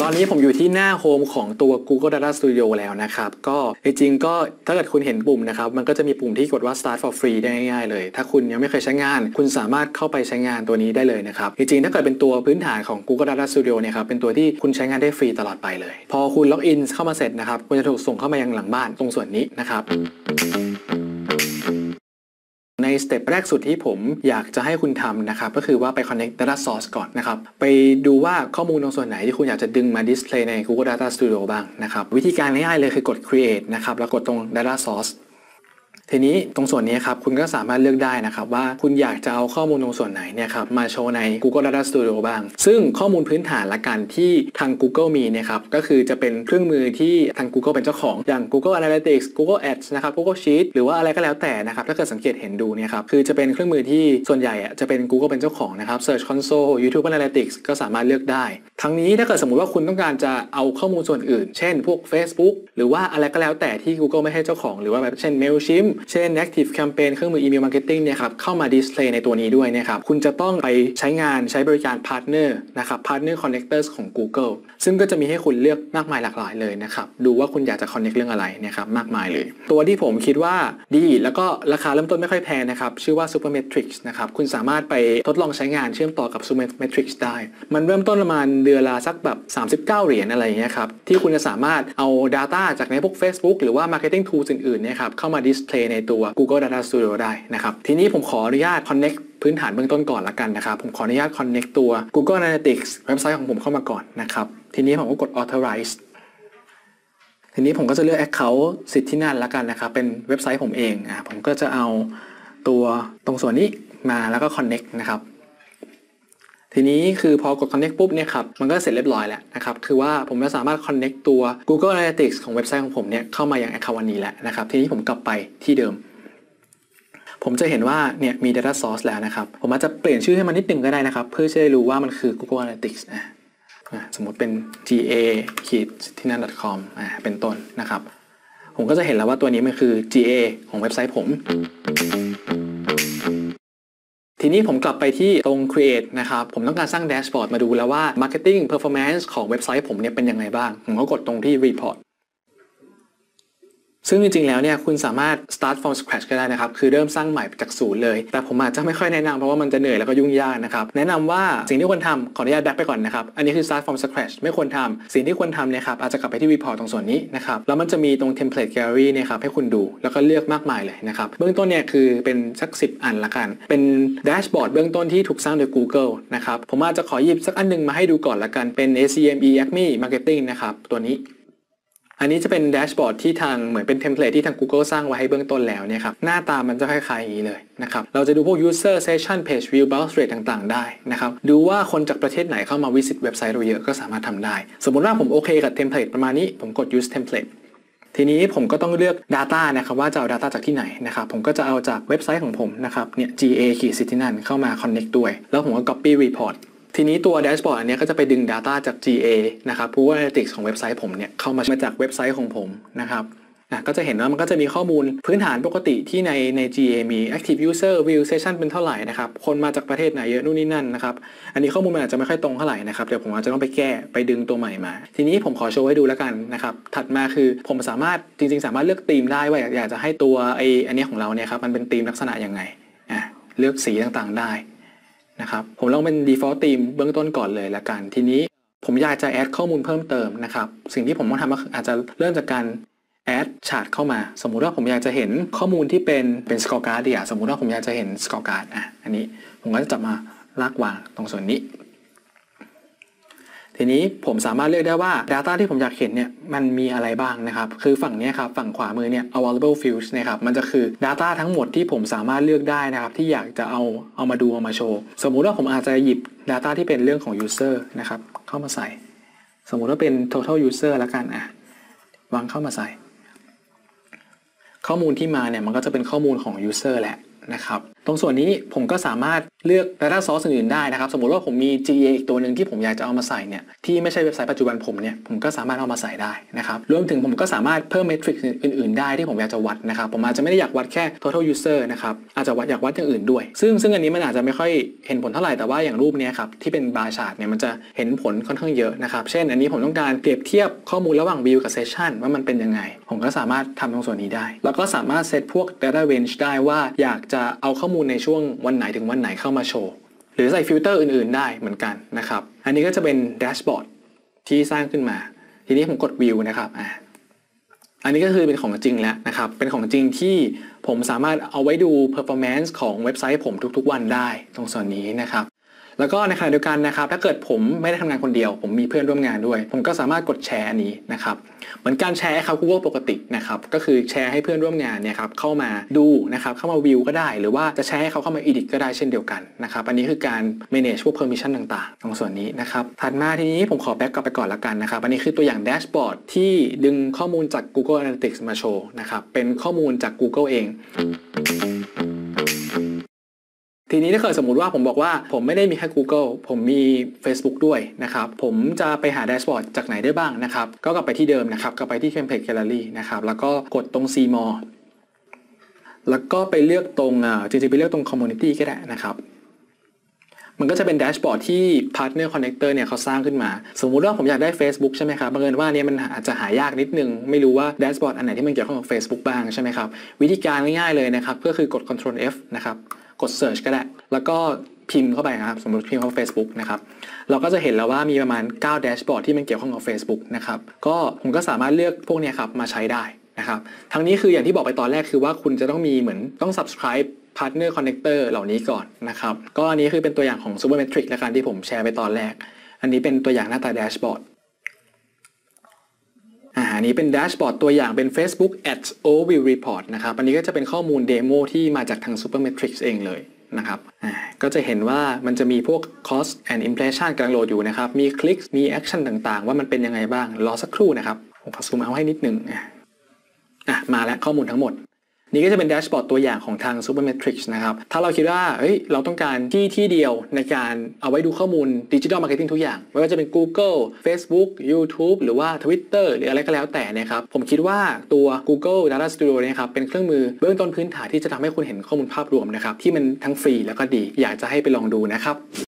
อนนี้ผมอยู่ที่หน้าโฮมของตัว Google Data Studio แล้วนะครับก็จริงๆก็ถ้าเกิดคุณเห็นปุ่มนะครับมันก็จะมีปุ่มที่กดว่า start for free ได้ง่ายๆเลยถ้าคุณยังไม่เคยใช้งานคุณสามารถเข้าไปใช้งานตัวนี้ได้เลยนะครับจริงๆถ้าเกิดเป็นตัวพื้นฐานของ Google Data Studio เนี่ยครับเป็นตัวที่คุณใช้งานได้ฟรีตลอดไปเลยพอคุณล็อกอินเข้ามาเสร็จนะครับคุณจะถูกส่งเข้ามายังหลังบ้านตรงส่วนนี้นะครับในสเต็ปแรกสุดที่ผมอยากจะให้คุณทำนะครับก็คือว่าไป connect data source ก่อนนะครับไปดูว่าข้อมูลตรงส่วนไหนที่คุณอยากจะดึงมา display ใน Google Data Studio บ้างนะครับวิธีการง่ายๆเลยคือกด create นะครับแล้วกดตรง data sourceทีนี้ตรงส่วนนี้ครับคุณก็สามารถเลือกได้นะครับว่าคุณอยากจะเอาข้อมูลตรงส่วนไหนเนี่ยครับมาโชว์ใน Google Data Studio บ้างซึ่งข้อมูลพื้นฐานละกันที่ทาง Google มีเนี่ยครับก็คือจะเป็นเครื่องมือที่ทาง Google เป็นเจ้าของอย่าง Google Analytics Google Ads นะครับ Google Sheets หรือว่าอะไรก็แล้วแต่นะครับถ้าเกิดสังเกตเห็นดูเนี่ยครับคือจะเป็นเครื่องมือที่ส่วนใหญ่จะเป็น Google เป็นเจ้าของนะครับ Search Console YouTube Analytics ก็สามารถเลือกได้ทั้งนี้ถ้าเกิดสมมุติว่าคุณต้องการจะเอาข้อมูลส่วนอื่นเช่นพวก Facebook หรือว่าอะไรก็แล้วแต่ที่ Google ไม่ให้เจ้าของหรือว่าแบบเช่น Mailchimp เช่น Activeแคมเปญเครื่องมืออีเมลมาร์เก็ตติ้งเนี่ยครับเข้ามาดิสเพลย์ในตัวนี้ด้วยนะครับคุณจะต้องไปใช้งานใช้บริการพาร์ทเนอร์นะครับพาร์ทเนอร์คอนเนคเตอร์ของ Google ซึ่งก็จะมีให้คุณเลือกมากมายหลากหลายเลยนะครับดูว่าคุณอยากจะคอนเนคเรื่องอะไรนะครับมากมายเลยตัวที่ผมคิดว่าดีแล้วก็ราคาเริ่มต้นไม่ค่อยแพงนะครับชื่อว่า Supermetrics นะครับคุณสามารถไปทดลองใช้งานเชื่อมต่อกับ Supermetrics ได้มันเริ่มต้นประมาณเดือนละสักแบบ39เหรียญอะไรอย่างเงี้ยครับที่คุณจะสามารถเอา Data จากในพวก Facebook หรือว่า Marketing Tools อื่นๆเนี่ยครับเข้ามาดิสเพลย์ในตัว Google Data Studio ได้นะครับทีนี้ผมขออนุญาต connect พื้นฐานเบื้องต้นก่อนละกันนะครับผมขออนุญาต connect ตัว Google Analytics เว็บไซต์ของผมเข้ามาก่อนนะครับทีนี้ผมก็กด authorize ทีนี้ผมก็จะเลือก account สิทธิ์ที่นั่นละกันนะครับเป็นเว็บไซต์ผมเองผมก็จะเอาตัวตรงส่วนนี้มาแล้วก็ connect นะครับทีนี้คือพอกด connect ปุ๊บเนี่ยครับมันก็เสร็จเรียบร้อยแล้วนะครับคือว่าผมจะสามารถ connect ตัว Google Analytics ของเว็บไซต์ของผมเนี่ยเข้ามาอย่าง account อันนี้แล้วนะครับทีนี้ผมกลับไปที่เดิมผมจะเห็นว่าเนี่ยมี data source แล้วนะครับผมอาจจะเปลี่ยนชื่อให้มันนิดนึงก็ได้นะครับเพื่อจะได้รู้ว่ามันคือ Google Analytics สมมติเป็น ga-tinan.com เป็นต้นนะครับผมก็จะเห็นแล้วว่าตัวนี้มันคือ ga ของเว็บไซต์ผมทีนี้ผมกลับไปที่ตรง create นะครับผมต้องการสร้างแดชบอร์ดมาดูแล้วว่า marketing performance ของเว็บไซต์ผมเนี่ยเป็นยังไงบ้างผมก็กดตรงที่ reportซึ่งจริงๆแล้วเนี่ยคุณสามารถ start from scratch ก็ได้นะครับคือเริ่มสร้างใหม่จากศูนย์เลยแต่ผมอาจจะไม่ค่อยแนะนำเพราะว่ามันจะเหนื่อยแล้วก็ยุ่งยากนะครับแนะนำว่าสิ่งที่ควรทำขออนุญาตแบ็คไปก่อนนะครับอันนี้คือ start from scratch ไม่ควรทำสิ่งที่ควรทำเนี่ยครับอาจจะกลับไปที่ report ตรงส่วนนี้นะครับแล้วมันจะมีตรง template gallery เนี่ยครับให้คุณดูแล้วก็เลือกมากมายเลยนะครับเบื้องต้นเนี่ยคือเป็นสัก10อันละกันเป็นแดชบอร์ดเบื้องต้นที่ถูกสร้างโดย Google นะครับผมอาจจะขอหยิบสักอันนึงมาให้ดูก่อนละกันเป็น ACME Acme Marketing นะครับตัวนี้อันนี้จะเป็นแดชบอร์ดที่ทางเหมือนเป็นเทมเพลตที่ทาง Google สร้างไว้ให้เบื้องต้นแล้วเนี่ยครับหน้าตามันจะคล้ายๆอย่างนี้เลยนะครับเราจะดูพวก user session page view bounce rate ต่างๆได้นะครับดูว่าคนจากประเทศไหนเข้ามา visit เว็บไซต์เราเยอะก็สามารถทำได้สมมติว่าผมโอเคกับเทมเพลตประมาณนี้ผมกด use template ทีนี้ผมก็ต้องเลือก data นะครับว่าจะเอา data จากที่ไหนนะครับผมก็จะเอาจากเว็บไซต์ของผมนะครับเนี่ย ga-tinan เข้ามา connect ด้วยแล้วผมก็ copy reportทีนี้ตัวแดชบอร์ดอันนี้ก็จะไปดึง Data จาก GA นะครับ Google Analytics ของเว็บไซต์ผมเนี่ยเข้ามาจากเว็บไซต์ของผมนะครับก็จะเห็นว่ามันก็จะมีข้อมูลพื้นฐานปกติที่ใน GA มี Active User View Session เป็นเท่าไหร่นะครับคนมาจากประเทศไหนเยอะนู่นนี่นั่นนะครับอันนี้ข้อมูลมันอาจจะไม่ค่อยตรงเท่าไหร่นะครับเดี๋ยวผมอาจจะต้องไปแก้ไปดึงตัวใหม่มาทีนี้ผมขอโชว์ให้ดูแล้วกันนะครับถัดมาคือผมสามารถจริงๆสามารถเลือกธีมได้ว่าอยากจะให้ตัวอันนี้ของเราเนี่ยครับมันเป็นธีมลักษณะยังไงเลือกสีต่างๆได้นะครับผมลองเป็น default theme เบื้องต้นก่อนเลยละกันทีนี้ผมอยากจะ add ข้อมูลเพิ่มเติมนะครับสิ่งที่ผมต้องทำก็อาจจะเริ่มจากการ add chart เข้ามาสมมุติว่าผมอยากจะเห็นข้อมูลที่เป็น scorecard สมมุติว่าผมอยากจะเห็น scorecard อันนี้ผมก็จะจับมาลากวางตรงส่วนนี้ทีนี้ผมสามารถเลือกได้ว่า Data ที่ผมอยากเห็นเนี่ยมันมีอะไรบ้างนะครับคือฝั่งนี้ครับฝั่งขวามือเนี่ย available fields นะครับมันจะคือ Data ทั้งหมดที่ผมสามารถเลือกได้นะครับที่อยากจะเอามาดูเอามาโชว์สมมุติว่าผมอาจจะหยิบ Data ที่เป็นเรื่องของ user นะครับเข้ามาใส่สมมุติว่าเป็น total user แล้วกันวางเข้ามาใส่ข้อมูลที่มาเนี่ยมันก็จะเป็นข้อมูลของ user แหละนะครับตรงส่วนนี้ผมก็สามารถเลือก Data Source อื่นๆได้นะครับสมมุติว่าผมมี GA อีกตัวหนึ่งที่ผมอยากจะเอามาใส่เนี่ยที่ไม่ใช่เว็บไซต์ปัจจุบันผมก็สามารถเอามาใส่ได้นะครับรวมถึงผมก็สามารถเพิ่มเมทริกซ์อื่นๆได้ที่ผมอยากจะวัดนะครับผมอาจจะไม่ได้อยากวัดแค่ total user นะครับอาจจะอยากวัดอย่างอื่นด้วยซึ่งอันนี้มันอาจจะไม่ค่อยเห็นผลเท่าไหร่แต่ว่าอย่างรูปนี้ครับที่เป็นบาร์ชาร์ตเนี่ยมันจะเห็นผลค่อนข้างเยอะนะครับเช่นอันนี้ผมต้องการเปรียบเทียบข้อมูลระหว่าง view กับ session ว่ามันเป็นยังไงผมก็สามารถทำตรงส่วนนี้ได้แล้วก็สามารถเซตพวก data range ได้ว่าอยากจะเอาข้อมูลในช่วงวันไหนถึงวันไหนเข้ามาโชว์หรือใส่ฟิลเตอร์อื่นๆได้เหมือนกันนะครับอันนี้ก็จะเป็นแดชบอร์ดที่สร้างขึ้นมาทีนี้ผมกด view นะครับอันนี้ก็คือเป็นของจริงแล้วนะครับเป็นของจริงที่ผมสามารถเอาไว้ดู performance ของเว็บไซต์ผมทุกๆวันได้ตรงส่วนนี้นะครับแล้วก็ในขณะเดียวกันนะครับถ้าเกิดผมไม่ได้ทำงานคนเดียวผมมีเพื่อนร่วมงานด้วยผมก็สามารถกดแชร์อันนี้นะครับเหมือนการแชร์ครับ Google ปกตินะครับก็คือแชร์ให้เพื่อนร่วมงานเนี่ยครับเข้ามาดูนะครับเข้ามาวิวก็ได้หรือว่าจะแชร์ให้เขาเข้ามา edit ก็ได้เช่นเดียวกันนะครับอันนี้คือการ manage พวก permission ต่างๆตรงส่วนนี้นะครับถัดมาทีนี้ผมขอแบ็กกลับไปก่อนละกันนะครับอันนี้คือตัวอย่างแดชบอร์ดที่ดึงข้อมูลจาก Google Analytics มาโชว์นะครับเป็นข้อมูลจาก Google เองทีนี้ถ้าเกิดสมมุติว่าผมบอกว่าผมไม่ได้มีแค่ Google ผมมี Facebook ด้วยนะครับผมจะไปหาแดชบอร์ดจากไหนได้บ้างนะครับก็กลับไปที่เดิมนะครับกลับไปที่ Campaign Gallery นะครับแล้วก็กดตรง See More แล้วก็ไปเลือกตรงจริงๆไปเลือกตรง Community ก็ได้นะครับมันก็จะเป็นแดชบอร์ดที่ Partner Connector เนี่ยเขาสร้างขึ้นมาสมมุติว่าผมอยากได้ Facebook ใช่ไหมครับบังเอิญว่าเนี่ยมันอาจจะหายากนิดนึงไม่รู้ว่าแดชบอร์ดอันไหนที่มันเกี่ยวข้องกับ Facebook บ้างใช่ไหมครับวิธีการง่ายๆเลยนะครับก็คือกด Ctrl F นะครับกด Search ก็ได้แล้วก็พิมพ์เข้าไปครับสมมติพิมพ์เข้า Facebook นะครับเราก็จะเห็นแล้วว่ามีประมาณ9แดชบอร์ดที่มันเกี่ยวข้องกับ Facebook นะครับก็ผมก็สามารถเลือกพวกนี้ครับมาใช้ได้นะครับทั้งนี้คืออย่างที่บอกไปตอนแรกคือว่าคุณจะต้องมีเหมือนต้อง subscribe Partner Connector เหล่านี้ก่อนนะครับก็อันนี้คือเป็นตัวอย่างของ Supermetrics และการที่ผมแชร์ไปตอนแรกอันนี้เป็นตัวอย่างหน้าตาแดชบอร์ดอันนี้เป็นแดชบอร์ดตัวอย่างเป็น Facebook Ads Overview Report นะครับอันนี้ก็จะเป็นข้อมูลเดโมที่มาจากทาง Supermetrics เองเลยนะครับก็จะเห็นว่ามันจะมีพวก cost and impression กำลังโหลดอยู่นะครับมีคลิกมี action ต่างๆว่ามันเป็นยังไงบ้างรอสักครู่นะครับผมขอซูมเอาให้นิดนึงมาแล้วข้อมูลทั้งหมดนี่ก็จะเป็นแดชบอร์ดตัวอย่างของทาง Supermetrics นะครับถ้าเราคิดว่าเราต้องการที่เดียวในการเอาไว้ดูข้อมูล Digital Marketing ทุกอย่างไม่ว่าจะเป็น Google Facebook YouTube หรือว่า Twitter หรืออะไรก็แล้วแต่นะครับผมคิดว่าตัว Google Data Studio เนี่ยครับเป็นเครื่องมือเบื้องต้นพื้นฐานที่จะทำให้คุณเห็นข้อมูลภาพรวมนะครับที่มันทั้งฟรีแล้วก็ดีอยากจะให้ไปลองดูนะครับ